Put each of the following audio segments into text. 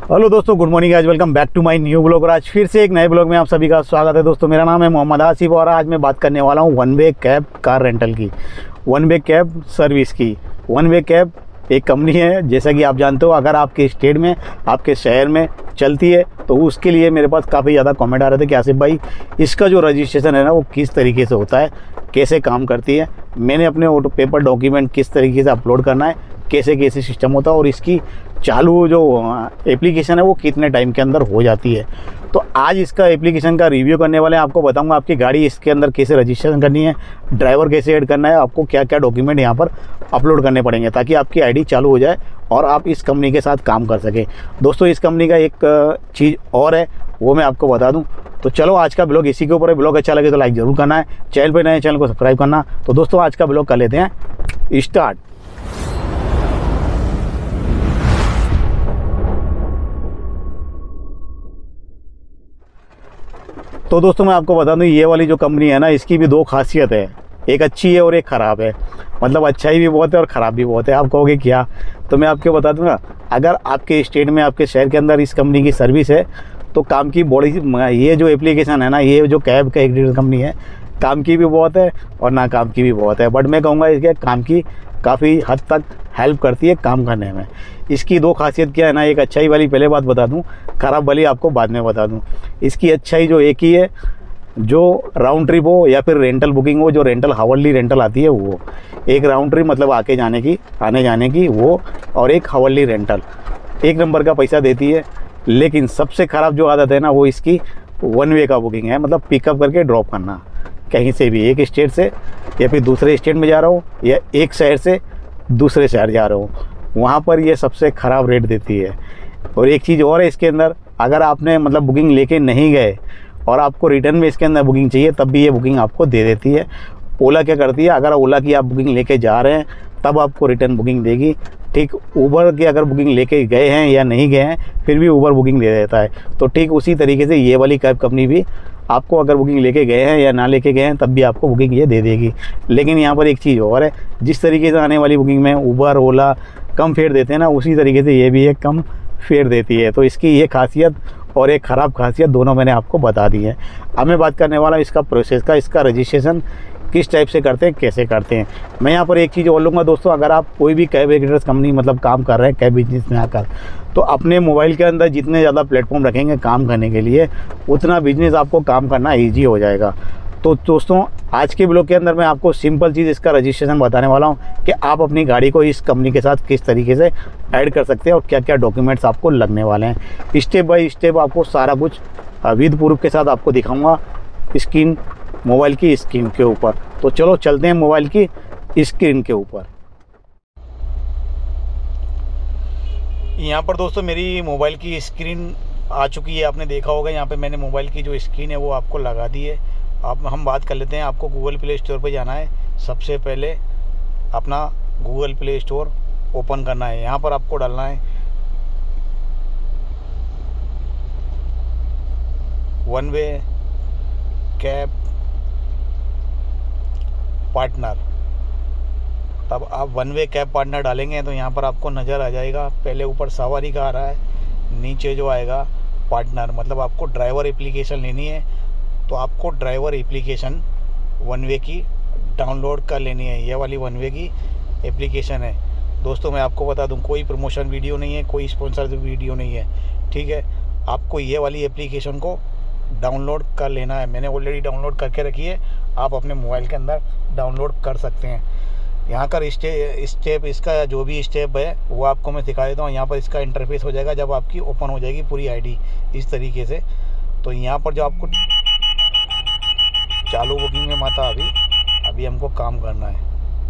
Hello दोस्तों, good morning. आज welcome back to my new blog. और आज फिर से एक नए ब्लॉग में आप सभी का स्वागत है। दोस्तों, मेरा नाम है मोहम्मद आसिफ और आज मैं बात करने वाला हूँ one way cab car rental की, वन वे कैब सर्विस की। वन वे कैब एक कंपनी है, जैसा कि आप जानते हो। अगर आपके स्टेट में, आपके शहर में चलती है तो उसके लिए मेरे पास काफ़ी ज़्यादा कमेंट आ रहे थे कि आसिफ भाई, इसका जो रजिस्ट्रेशन है ना, वो किस तरीके से होता है, कैसे काम करती है, मैंने अपने ऑटो पेपर डॉक्यूमेंट किस तरीके से अपलोड करना है, कैसे कैसे सिस्टम होता है और इसकी चालू जो एप्लीकेशन है वो कितने टाइम के अंदर हो जाती है। तो आज इसका एप्लीकेशन का रिव्यू करने वाले हैं। आपको बताऊंगा आपकी गाड़ी इसके अंदर कैसे रजिस्ट्रेशन करनी है, ड्राइवर कैसे ऐड करना है, आपको क्या क्या डॉक्यूमेंट यहाँ पर अपलोड करने पड़ेंगे ताकि आपकी आईडी चालू हो जाए और आप इस कंपनी के साथ काम कर सकें। दोस्तों, इस कंपनी का एक चीज़ और है, वो मैं आपको बता दूँ। तो चलो, आज का ब्लॉग इसी के ऊपर है। ब्लॉग अच्छा लगे तो लाइक ज़रूर करना है, चैनल पर नए चैनल को सब्सक्राइब करना। तो दोस्तों, आज का ब्लॉग कर लेते हैं स्टार्ट। तो दोस्तों, मैं आपको बता दूं, ये वाली जो कंपनी है ना, इसकी भी दो खासियत है, एक अच्छी है और एक ख़राब है। मतलब अच्छाई भी बहुत है और ख़राब भी बहुत है। आप कहोगे क्या, तो मैं आपको बता दूंगा। अगर आपके स्टेट में, आपके शहर के अंदर इस कंपनी की सर्विस है तो काम की बड़ी, ये जो एप्लीकेशन है ना, ये जो कैब का एक कंपनी है, काम की भी बहुत है और ना काम की भी बहुत है। बट मैं कहूँगा इसके काम की काफ़ी हद तक हेल्प करती है काम करने में। इसकी दो खासियत क्या है ना, एक अच्छाई वाली पहले बात बता दूं, ख़राब वाली आपको बाद में बता दूं। इसकी अच्छाई जो एक ही है, जो राउंड ट्रिप हो या फिर रेंटल बुकिंग हो, जो रेंटल हावरली रेंटल आती है वो, एक राउंड ट्रिप मतलब आके जाने की, आने जाने की वो, और एक हावरली रेंटल, एक नंबर का पैसा देती है। लेकिन सबसे ख़राब जो आदत है ना, वो इसकी वन वे का बुकिंग है। मतलब पिकअप करके ड्रॉप करना कहीं से भी, एक स्टेट से या फिर दूसरे स्टेट में जा रहा हूँ या एक शहर से दूसरे शहर जा रहा हूँ, वहाँ पर ये सबसे ख़राब रेट देती है। और एक चीज़ और है इसके अंदर, अगर आपने मतलब बुकिंग लेके नहीं गए और आपको रिटर्न में इसके अंदर बुकिंग चाहिए, तब भी ये बुकिंग आपको दे देती है। ओला क्या करती है, अगर ओला की आप बुकिंग लेके जा रहे हैं तब आपको रिटर्न बुकिंग देगी। ठीक ऊबर की अगर बुकिंग लेके गए हैं या नहीं गए हैं, फिर भी ऊबर बुकिंग दे देता है। तो ठीक उसी तरीके से ये वाली कैब कंपनी भी आपको अगर बुकिंग लेके गए हैं या ना लेके गए हैं, तब भी आपको बुकिंग ये दे देगी। लेकिन यहाँ पर एक चीज़ और है, जिस तरीके से आने वाली बुकिंग में ऊबर ओला कम फेयर देते हैं ना, उसी तरीके से ये भी एक कम फेयर देती है। तो इसकी ये खासियत और एक ख़राब खासियत दोनों मैंने आपको बता दी है। अब मैं बात करने वाला इसका प्रोसेस का, इसका रजिस्ट्रेशन किस टाइप से करते हैं, कैसे करते हैं। मैं यहाँ पर एक चीज़ और लूँगा दोस्तों, अगर आप कोई भी कैब एग्रीगेटर्स कंपनी मतलब काम कर रहे हैं कैब बिजनेस में आकर, तो अपने मोबाइल के अंदर जितने ज़्यादा प्लेटफॉर्म रखेंगे काम करने के लिए, उतना बिजनेस आपको काम करना ईजी हो जाएगा। तो दोस्तों, आज के ब्लॉग के अंदर मैं आपको सिंपल चीज़ इसका रजिस्ट्रेशन बताने वाला हूँ कि आप अपनी गाड़ी को इस कंपनी के साथ किस तरीके से ऐड कर सकते हैं और क्या क्या डॉक्यूमेंट्स आपको लगने वाले हैं। स्टेप बाय स्टेप आपको सारा कुछ विद प्रूफ के साथ आपको दिखाऊँगा स्क्रीन, मोबाइल की स्क्रीन के ऊपर। तो चलो चलते हैं मोबाइल की स्क्रीन के ऊपर। यहाँ पर दोस्तों मेरी मोबाइल की स्क्रीन आ चुकी है, आपने देखा होगा। यहाँ पे मैंने मोबाइल की जो स्क्रीन है वो आपको लगा दी है। अब हम बात कर लेते हैं। आपको गूगल प्ले स्टोर पे जाना है। सबसे पहले अपना गूगल प्ले स्टोर ओपन करना है। यहाँ पर आपको डालना है वन वे कैब पार्टनर। तब आप वन वे कैब पार्टनर डालेंगे तो यहाँ पर आपको नज़र आ जाएगा, पहले ऊपर सवारी का आ रहा है, नीचे जो आएगा पार्टनर। मतलब आपको ड्राइवर एप्लीकेशन लेनी है, तो आपको ड्राइवर एप्लीकेशन वन वे की डाउनलोड कर लेनी है। ये वाली वन वे की एप्लीकेशन है दोस्तों। मैं आपको बता दूं, कोई प्रमोशन वीडियो नहीं है, कोई स्पॉन्सर वीडियो नहीं है, ठीक है। आपको ये वाली एप्लीकेशन को डाउनलोड कर लेना है। मैंने ऑलरेडी डाउनलोड करके रखी है, आप अपने मोबाइल के अंदर डाउनलोड कर सकते हैं। यहाँ का स्टेप इसका जो भी स्टेप है वो आपको मैं दिखा देता हूँ। यहाँ पर इसका इंटरफेस हो जाएगा जब आपकी ओपन हो जाएगी पूरी आईडी इस तरीके से। तो यहाँ पर जो आपको चालू बुकिंग में माता अभी हमको काम करना है।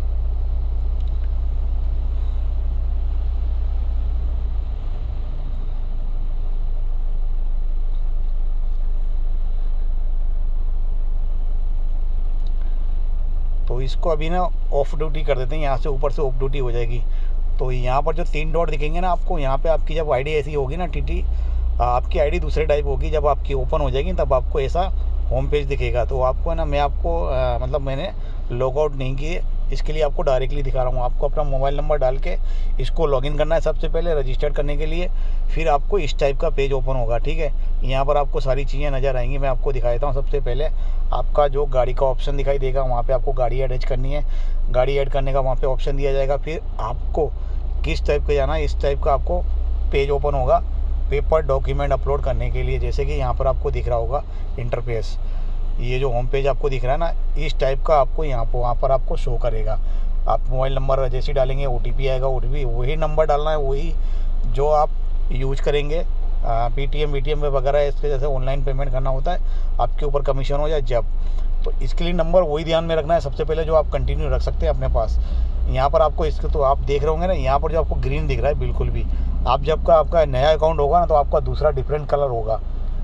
तो इसको अभी ना ऑफ ड्यूटी कर देते हैं, यहाँ से ऊपर से ऑफ ड्यूटी हो जाएगी। तो यहाँ पर जो 3 डॉट दिखेंगे ना आपको, यहाँ पे आपकी जब आईडी ऐसी होगी ना टीटी, आपकी आईडी दूसरे टाइप होगी। जब आपकी ओपन हो जाएगी तब आपको ऐसा होम पेज दिखेगा। तो आपको ना, मैं आपको मतलब मैंने लॉगआउट नहीं किए, इसके लिए आपको डायरेक्टली दिखा रहा हूँ। आपको अपना मोबाइल नंबर डाल के इसको लॉगिन करना है सबसे पहले रजिस्टर करने के लिए। फिर आपको इस टाइप का पेज ओपन होगा, ठीक है। यहाँ पर आपको सारी चीज़ें नज़र आएंगी। मैं आपको दिखा देता हूँ। सबसे पहले आपका जो गाड़ी का ऑप्शन दिखाई देगा, वहाँ पर आपको गाड़ी अटैच करनी है। गाड़ी ऐड करने का वहाँ पर ऑप्शन दिया जाएगा। फिर आपको किस टाइप का जाना है, इस टाइप का आपको पेज ओपन होगा पेपर डॉक्यूमेंट अपलोड करने के लिए। जैसे कि यहाँ पर आपको दिख रहा होगा इंटरफेस, ये जो होम पेज आपको दिख रहा है ना, इस टाइप का आपको वहाँ पर आपको शो करेगा। आप मोबाइल नंबर जैसे डालेंगे OTP आएगा, OTP वही नंबर डालना है, वही जो आप यूज करेंगे PTM VTM वगैरह इसके जैसे ऑनलाइन पेमेंट करना होता है, आपके ऊपर कमीशन हो जाए जब, तो इसके लिए नंबर वही ध्यान में रखना है सबसे पहले, जो आप कंटिन्यू रख सकते हैं अपने पास। यहाँ पर आपको इसके तो आप देख रहे होंगे ना, यहाँ पर जो आपको ग्रीन दिख रहा है बिल्कुल भी, आप जब का आपका नया अकाउंट होगा ना तो आपका दूसरा डिफरेंट कलर होगा,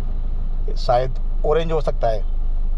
शायद ऑरेंज हो सकता है,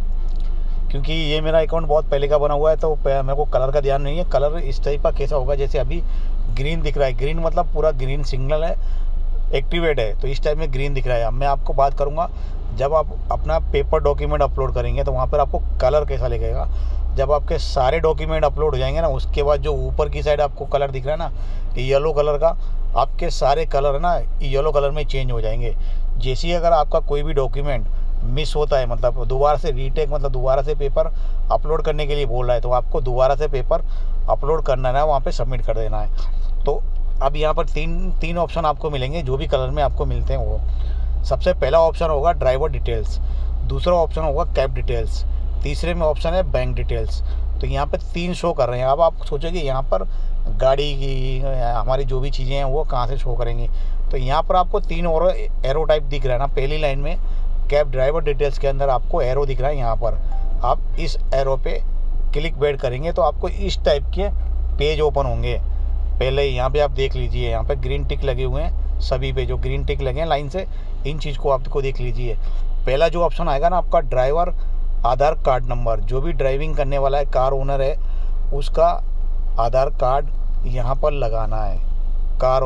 क्योंकि ये मेरा अकाउंट बहुत पहले का बना हुआ है तो मेरे को कलर का ध्यान नहीं है। कलर इस टाइप का कैसा होगा, जैसे अभी ग्रीन दिख रहा है, ग्रीन मतलब पूरा ग्रीन सिग्नल है, एक्टिवेट है, तो इस टाइप में ग्रीन दिख रहा है। अब मैं आपको बात करूँगा जब आप अपना पेपर डॉक्यूमेंट अपलोड करेंगे तो वहाँ पर आपको कलर कैसा लगेगा। जब आपके सारे डॉक्यूमेंट अपलोड हो जाएंगे ना, उसके बाद जो ऊपर की साइड आपको कलर दिख रहा है ना येलो कलर का, आपके सारे कलर है ना येलो कलर में चेंज हो जाएंगे। जैसे ही अगर आपका कोई भी डॉक्यूमेंट मिस होता है, मतलब दोबारा से रीटेक, मतलब दोबारा से पेपर अपलोड करने के लिए बोल रहा है, तो आपको दोबारा से पेपर अपलोड करना है, वहाँ पे सबमिट कर देना है। तो अब यहाँ पर तीन ऑप्शन आपको मिलेंगे, जो भी कलर में आपको मिलते हैं वो। सबसे पहला ऑप्शन होगा ड्राइवर डिटेल्स, दूसरा ऑप्शन होगा कैब डिटेल्स, तीसरे में ऑप्शन है बैंक डिटेल्स। तो यहाँ पे 3 शो कर रहे हैं। अब आप सोचोगे यहाँ पर गाड़ी की हमारी जो भी चीज़ें हैं वो कहाँ से शो करेंगी, तो यहाँ पर आपको 3 और एरो टाइप दिख रहा है ना। पहली लाइन में कैब ड्राइवर डिटेल्स के अंदर आपको एरो दिख रहा है, यहाँ पर आप इस एरो पे क्लिक बैड करेंगे तो आपको इस टाइप के पेज ओपन होंगे। पहले यहाँ पे आप देख लीजिए, यहाँ पे ग्रीन टिक लगे हुए हैं, सभी पे जो ग्रीन टिक लगे हैं लाइन से, इन चीज़ को आपको देख लीजिए। पहला जो ऑप्शन आएगा ना आपका ड्राइवर आधार कार्ड नंबर, जो भी ड्राइविंग करने वाला है, कार ओनर है, उसका आधार कार्ड यहाँ पर लगाना है। कार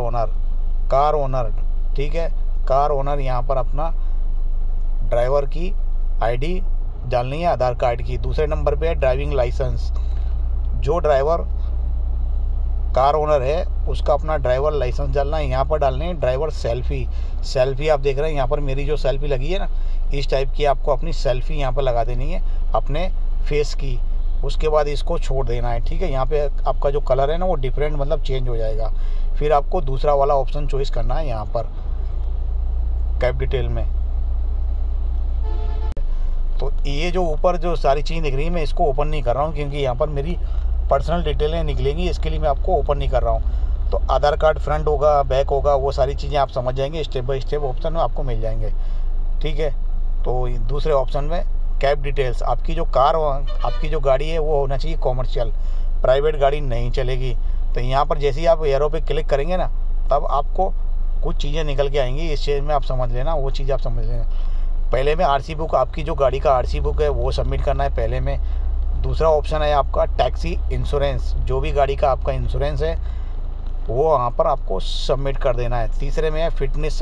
ओनर, ठीक है, कार ओनर यहाँ पर अपना ड्राइवर की ID डालनी है आधार कार्ड की। दूसरे नंबर पे है ड्राइविंग लाइसेंस, जो ड्राइवर कार ओनर है उसका अपना ड्राइवर लाइसेंस डालना है। यहाँ पर डालने है ड्राइवर सेल्फी आप देख रहे हैं यहाँ पर मेरी जो सेल्फी लगी है ना, इस टाइप की आपको अपनी सेल्फी यहाँ पर लगा देनी है अपने फेस की। उसके बाद इसको छोड़ देना है, ठीक है। यहाँ पे आपका जो कलर है ना वो डिफरेंट मतलब चेंज हो जाएगा। फिर आपको दूसरा वाला ऑप्शन चॉइस करना है यहाँ पर कैब डिटेल में। तो ये जो ऊपर जो सारी चीज़ दिख रही है मैं इसको ओपन नहीं कर रहा हूँ, क्योंकि यहाँ पर मेरी पर्सनल डिटेलें निकलेंगी, इसके लिए मैं आपको ओपन नहीं कर रहा हूँ। तो आधार कार्ड फ्रंट होगा, बैक होगा, वो सारी चीज़ें आप समझ जाएंगे, स्टेप बाय स्टेप ऑप्शन में आपको मिल जाएंगे, ठीक है। तो दूसरे ऑप्शन में कैब डिटेल्स, आपकी जो कार, आपकी जो गाड़ी है वो होना चाहिए कॉमर्शियल, प्राइवेट गाड़ी नहीं चलेगी। तो यहाँ पर जैसे ही आप एरो पे क्लिक करेंगे ना, तब आपको कुछ चीज़ें निकल के आएंगी, इस चीज़ में आप समझ लेना, वो चीज़ आप समझ लेना। पहले में RC बुक, आपकी जो गाड़ी का RC बुक है वो सबमिट करना है पहले में। दूसरा ऑप्शन है आपका टैक्सी इंश्योरेंस, जो भी गाड़ी का आपका इंश्योरेंस है वो वहाँ पर आपको सबमिट कर देना है। तीसरे में है फिटनेस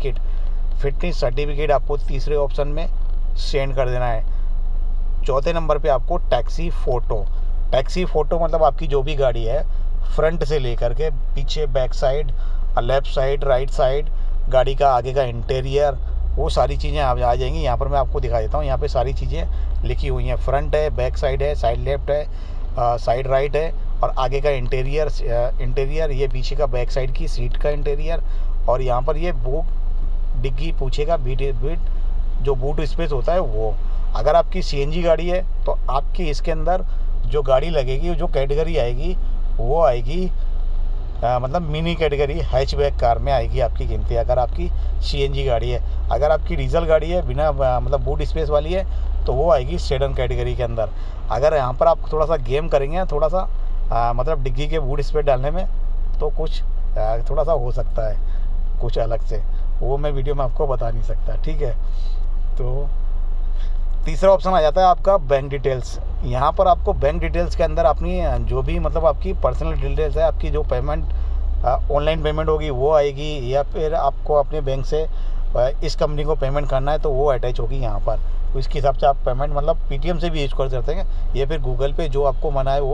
सर्टिफिकेट आपको तीसरे ऑप्शन में सेंड कर देना है। चौथे नंबर पे आपको टैक्सी फ़ोटो मतलब आपकी जो भी गाड़ी है, फ्रंट से लेकर के पीछे, back side, left side, right side, गाड़ी का आगे का इंटीरियर, वो सारी चीज़ें आप आ जाएंगी। यहाँ पर मैं आपको दिखा देता हूँ, यहाँ पे सारी चीज़ें लिखी हुई हैं। फ्रंट है, बैक साइड है, साइड लेफ्ट है, साइड राइट है, और आगे का इंटीरियर, ये पीछे का बैक साइड की सीट का इंटीरियर, और यहाँ पर ये डिग्गी पूछेगा बीट जो बूट स्पेस होता है वो। अगर आपकी CNG गाड़ी है तो आपकी इसके अंदर जो गाड़ी लगेगी, जो कैटेगरी आएगी वो आएगी मतलब मिनी कैटेगरी हैचबैक कार में आएगी आपकी गिनती, अगर आपकी CNG गाड़ी है। अगर आपकी डीजल गाड़ी है बिना मतलब बूट स्पेस वाली है तो वो आएगी सेडन कैटेगरी के अंदर। अगर यहाँ पर आप थोड़ा सा गेम करेंगे, थोड़ा सा मतलब डिग्गी के बूट स्पेस डालने में, तो कुछ थोड़ा सा हो सकता है कुछ अलग से, वो मैं वीडियो में आपको बता नहीं सकता, ठीक है। तो तीसरा ऑप्शन आ जाता है आपका बैंक डिटेल्स। यहाँ पर आपको बैंक डिटेल्स के अंदर अपनी जो भी मतलब आपकी पर्सनल डिटेल्स है, आपकी जो पेमेंट ऑनलाइन पेमेंट होगी वो आएगी, या फिर आपको अपने बैंक से इस कंपनी को पेमेंट करना है तो वो अटैच होगी यहाँ पर। तो इसके हिसाब से आप पेमेंट मतलब PTM से भी यूज कर सकते हैं, या फिर गूगल पे जो आपको मना है वो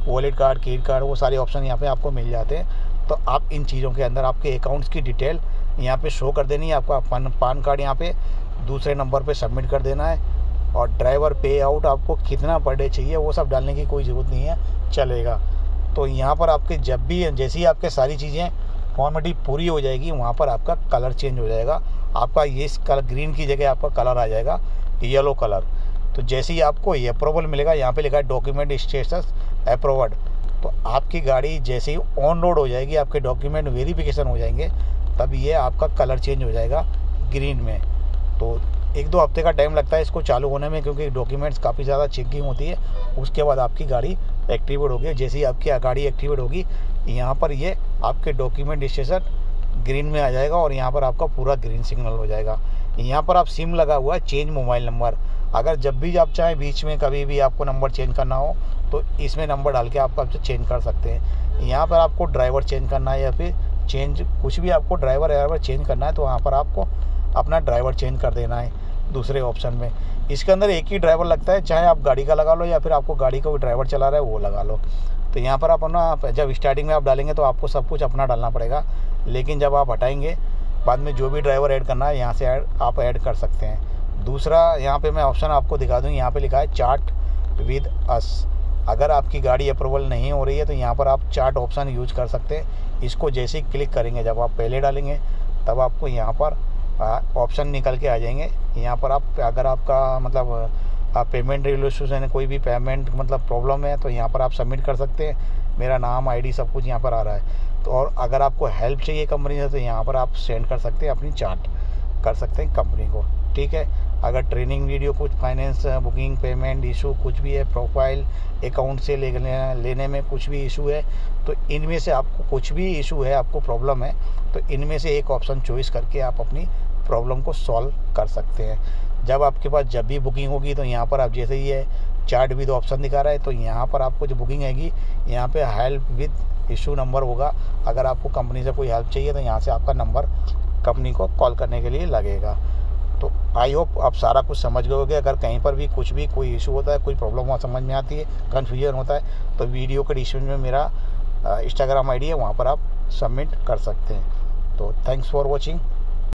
वॉलेट कार्ड, क्रेडिट कार्ड, वो सारे ऑप्शन यहाँ पे आपको मिल जाते हैं। तो आप इन चीज़ों के अंदर आपके अकाउंट्स की डिटेल यहाँ पे शो कर देनी है। आपका पान कार्ड यहाँ पे दूसरे नंबर पे सबमिट कर देना है, और ड्राइवर पे आउट आपको कितना पर डे चाहिए वो सब डालने की कोई ज़रूरत नहीं है, चलेगा। तो यहाँ पर आपके जब भी जैसे ही आपके सारी चीज़ें फॉर्मेलिटी पूरी हो जाएगी, वहाँ पर आपका कलर चेंज हो जाएगा। आपका ये कलर ग्रीन की जगह आपका कलर आ जाएगा येलो कलर। तो जैसे ही आपको ये अप्रूवल मिलेगा, यहाँ पे लिखा है डॉक्यूमेंट स्टेटस अप्रूव्ड, तो आपकी गाड़ी जैसे ही ऑन रोड हो जाएगी, आपके डॉक्यूमेंट वेरिफिकेशन हो जाएंगे, तब ये आपका कलर चेंज हो जाएगा ग्रीन में। तो 1-2 हफ्ते का टाइम लगता है इसको चालू होने में, क्योंकि डॉक्यूमेंट्स काफ़ी ज़्यादा चेकिंग होती है। उसके बाद आपकी गाड़ी एक्टिवेट होगी। जैसे ही आपकी गाड़ी एक्टिवेट होगी, यहाँ पर ये आपके डॉक्यूमेंट स्टेटस ग्रीन में आ जाएगा, और यहाँ पर आपका पूरा ग्रीन सिग्नल हो जाएगा। यहाँ पर आप सिम लगा हुआ है चेंज मोबाइल नंबर, अगर जब भी आप चाहें बीच में कभी भी आपको नंबर चेंज करना हो तो इसमें नंबर डाल के आप चेंज कर सकते हैं। यहाँ पर आपको ड्राइवर चेंज करना है, या फिर चेंज कुछ भी आपको ड्राइवर चेंज करना है, तो वहाँ पर आपको अपना ड्राइवर चेंज कर देना है दूसरे ऑप्शन में। इसके अंदर एक ही ड्राइवर लगता है, चाहे आप गाड़ी का लगा लो या फिर आपको गाड़ी का कोई ड्राइवर चला रहा है वो लगा लो। तो यहाँ पर आप अपना जब स्टार्टिंग में आप डालेंगे तो आपको सब कुछ अपना डालना पड़ेगा, लेकिन जब आप हटाएंगे बाद में जो भी ड्राइवर ऐड करना है यहाँ से आप ऐड कर सकते हैं। दूसरा यहाँ पे मैं ऑप्शन आपको दिखा दूँ, यहाँ पे लिखा है चार्ट विद अस। अगर आपकी गाड़ी अप्रूवल नहीं हो रही है तो यहाँ पर आप चार्ट ऑप्शन यूज कर सकते हैं। इसको जैसे ही क्लिक करेंगे, जब आप पहले डालेंगे तब आपको यहाँ पर ऑप्शन निकल के आ जाएंगे। यहाँ पर आप अगर आपका मतलब पेमेंट रिलेशन कोई भी पेमेंट मतलब प्रॉब्लम है तो यहाँ पर आप सबमिट कर सकते हैं। मेरा नाम, आईडी सब कुछ यहाँ पर आ रहा है। तो और अगर आपको हेल्प चाहिए कंपनी से तो यहाँ पर आप सेंड कर सकते हैं, अपनी चार्ट कर सकते हैं कंपनी को, ठीक है। अगर ट्रेनिंग वीडियो, कुछ फाइनेंस, बुकिंग, पेमेंट इशू कुछ भी है, प्रोफाइल अकाउंट से लेने में कुछ भी इशू है, तो इनमें से आपको कुछ भी इशू है, आपको प्रॉब्लम है, तो इनमें से एक ऑप्शन चॉइस करके आप अपनी प्रॉब्लम को सॉल्व कर सकते हैं। जब आपके पास जब भी बुकिंग होगी तो यहाँ पर आप जैसे ही है चार्ट विद ऑप्शन दिखा रहा है, तो यहाँ पर आपको जो बुकिंग आएगी यहाँ पे हेल्प विद इशू नंबर होगा। अगर आपको कंपनी से कोई हेल्प चाहिए तो यहाँ से आपका नंबर कंपनी को कॉल करने के लिए लगेगा। तो आई होप आप सारा कुछ समझ गए होंगे। अगर कहीं पर भी कुछ भी कोई इशू होता है, कोई प्रॉब्लम वहाँ समझ में आती है, कन्फ्यूजन होता है, तो वीडियो के डिस्क्रिप्शन में मेरा इंस्टाग्राम आईडी है, वहाँ पर आप सबमिट कर सकते हैं। तो थैंक्स फॉर वॉचिंग।